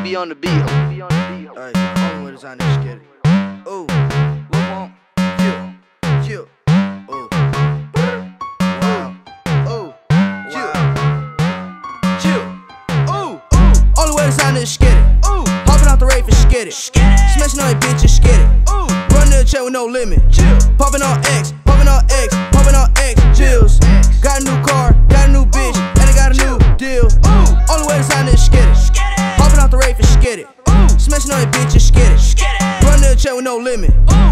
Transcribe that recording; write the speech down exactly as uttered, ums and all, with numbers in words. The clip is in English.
be on the beat. Hey, only way to sign this shit. Ooh, look on, chill, chill. Ooh, wow, ooh, chill, chill. Ooh, ooh. Only way to sign this skid it. Ooh, hopping out the rave and skid it. Smashing on that bitch and skid it. Ooh, running to the check with no limit. Chill, popping on X, popping on X, popping on X. Chills. Got a new car, got a new bitch, and I got a new deal. Ooh, only way to sign this skid it. Hopping out the rave and skid it. Smashing on that bitch and skid it. Running to the check with no limit.